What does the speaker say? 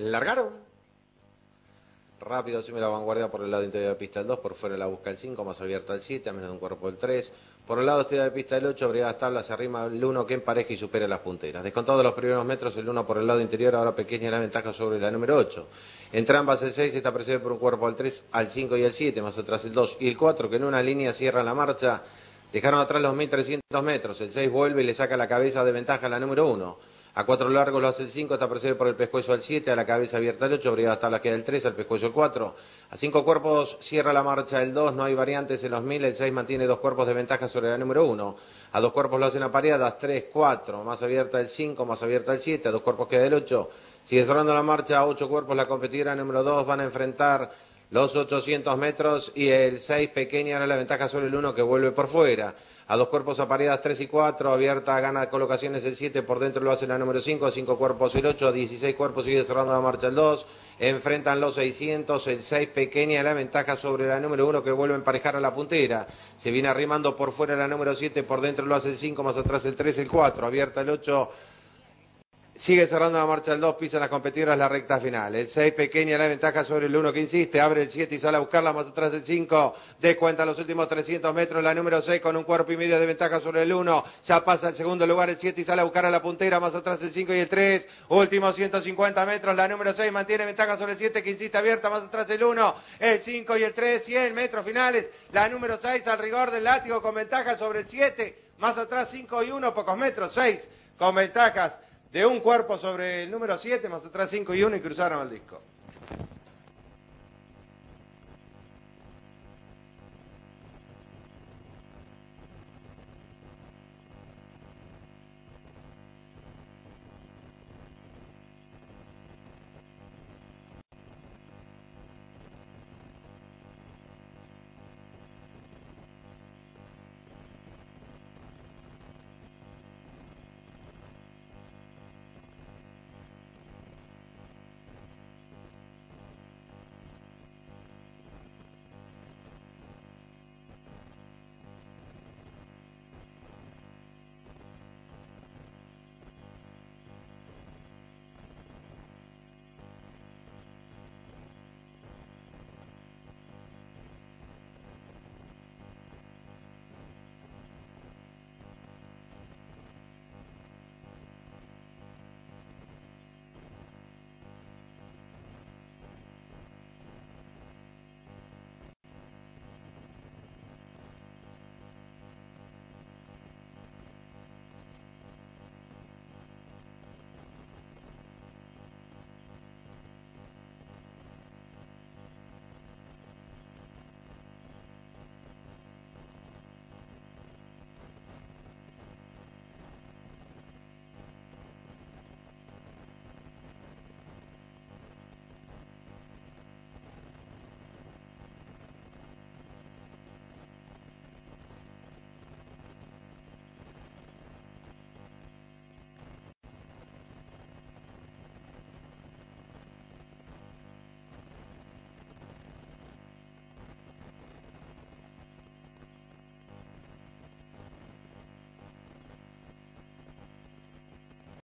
Largaron. Rápido asume la vanguardia por el lado interior de pista el 2, por fuera la busca el 5, más abierta el 7, a menos de un cuerpo el 3. Por el lado exterior de pista el 8, Brigadas Tablas se arrima el 1 que empareja y supera las punteras. Descontado de los primeros metros, el 1 por el lado interior, ahora pequeña la ventaja sobre la número 8. Entre ambas el 6 está precedido por un cuerpo al 3, al 5 y el 7, más atrás el 2 y el 4, que en una línea cierran la marcha. Dejaron atrás los 1300 metros, el 6 vuelve y le saca la cabeza de ventaja a la número 1. A 4 largos lo hace el 5, está precedido por el pescuezo al 7, a la cabeza abierta el 8, Brigadas Tablas queda el 3, al pescuezo el 4. A 5 cuerpos cierra la marcha el 2, no hay variantes en los 1000, el 6 mantiene 2 cuerpos de ventaja sobre la número 1. A 2 cuerpos lo hacen apareadas, 3, 4, más abierta el 5, más abierta el 7, a 2 cuerpos queda el 8. Sigue cerrando la marcha, a 8 cuerpos la competidora número 2, van a enfrentar los 800 metros y el 6 pequeña ahora la ventaja sobre el 1 que vuelve por fuera. A 2 cuerpos apareadas 3 y 4, abierta gana colocaciones el 7, por dentro lo hace la número 5, a 5 cuerpos el 8, a 16 cuerpos sigue cerrando la marcha el 2, enfrentan los 600, el 6 pequeña la ventaja sobre la número 1 que vuelve a emparejar a la puntera, se viene arrimando por fuera la número 7, por dentro lo hace el 5, más atrás el 3, el 4, abierta el 8, sigue cerrando la marcha el 2, pisan las competidoras la recta final. El 6 pequeña la ventaja sobre el 1 que insiste, abre el 7 y sale a buscarla, más atrás el 5, descuenta los últimos 300 metros la número 6 con un cuerpo y medio de ventaja sobre el 1, ya pasa el segundo lugar el 7 y sale a buscar a la puntera, más atrás el 5 y el 3, últimos 150 metros, la número 6 mantiene ventaja sobre el 7 que insiste abierta, más atrás el 1, el 5 y el 3, 100 metros finales, la número 6 al rigor del látigo con ventaja sobre el 7, más atrás 5 y 1, pocos metros, 6 con ventajas de un cuerpo sobre el número 7, más atrás 5 y 1 y cruzaron el disco.